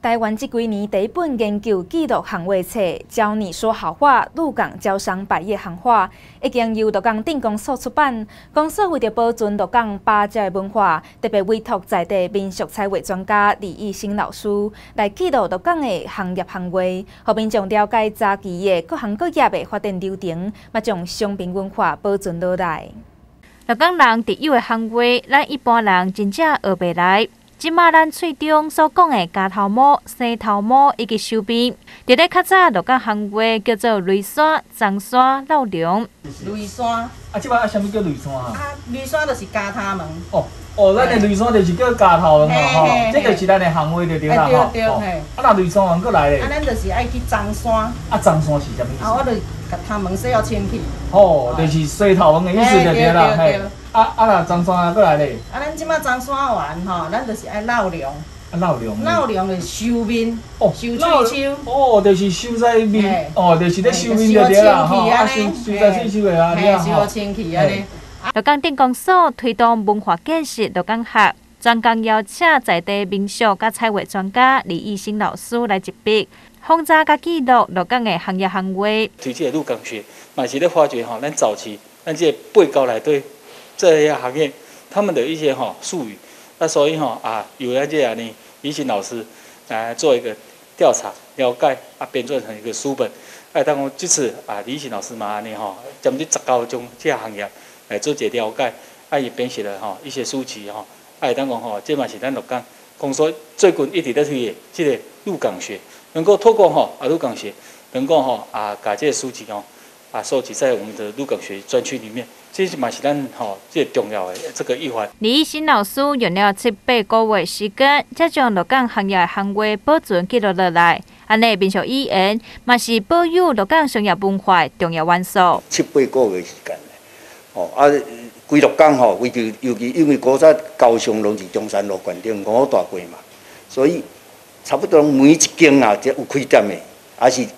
台湾这几年第一本研究记录行话册《教你说好话：鹿港招商百业行话》，已经由鹿港镇公所出版。公所为着保存鹿港八只的文化，特别委托在地民俗彩绘专家李义兴老师来记录鹿港的行业行话，让民众了解早期的各行各业的发展流程，嘛将商品文化保存落来。鹿港人特有的行话，咱一般人真正学袂来。即马咱喙中所讲的加头毛、洗头毛以及手边，伫咧较早鹿港行话叫做雷山、樟山、老梁。 雷山即摆啥物叫雷山啊？ 雷山就是加头毛。 咱的雷山就是叫加头毛吼，这就是咱的行话就对啦吼。 对。 那雷山完过来咧？ 咱就是爱去樟山。 樟山是啥物意思？ 我就甲头毛洗要清气。 就是洗头毛的意思就对啦。 对。 那樟山过来咧？ 咱即马樟山完吼，咱就是爱老梁。 老梁。 老梁就是修面，修喙手。 就是修在面，就是咧修面就对啦吼。修在喙手的啊， 修清气安尼。 鹿港镇公所推动文化建设鹿港学，专工邀请在地民俗甲彩绘专家李义兴老师来执笔，轰炸甲记录鹿港的行业行话。 推这个鹿港学，嘛是咧发掘咱早期咱这八高内底这些行业他们的一些术语，所以由咱这呢李兴老师来做一个调查了解编撰成一个书本。当讲这次李兴老师嘛安尼针对19种这行业来做一个了解，也编写了一些书籍当讲这嘛是咱鹿港公所最近一直在推的这个鹿港学，能够透过鹿港学，能够把这个书籍收集在我们的鹿港学专区里面，这是嘛是咱最重要的这个一环。 李义兴老师用了7、8个月时间，才将鹿港行业行话保存记录落来。安尼民俗语言嘛是保有鹿港商业文化的重要元素。 7、8个月时间。规鹿港尤其因为古早高雄拢是中山路县顶5大街嘛，所以差不多每一间有开店的，也是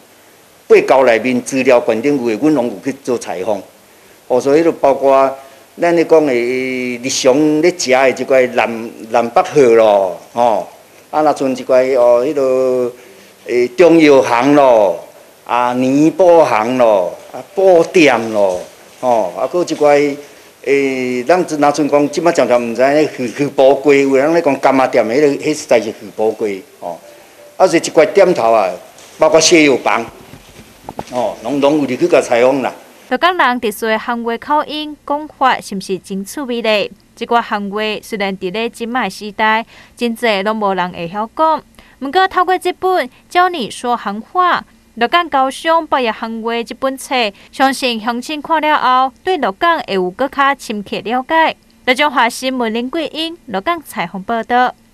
8高内面资料县顶有的，阮拢有去做采访。所以就包括咱咧讲的日常咧食的即块南北河咯，若像即块迄个中药行咯，年宝行咯，布店咯。搁一块咱若像讲，即摆常常毋知咧鱼煲鸡，有人咧讲柑仔店的迄实在是鱼煲鸡是一块店头包括西药房拢有入去甲采访啦。 鹿港人特殊的行话口音讲法是毋是真趣味咧？即个行话虽然伫咧即卖时代，真济拢无人会晓讲，毋过透过这本《教你说行话》。鹿港高商百业行话这本册，相信乡亲看了后，对鹿港会有更较深刻了解。台中华新闻林桂英，鹿港采访报道。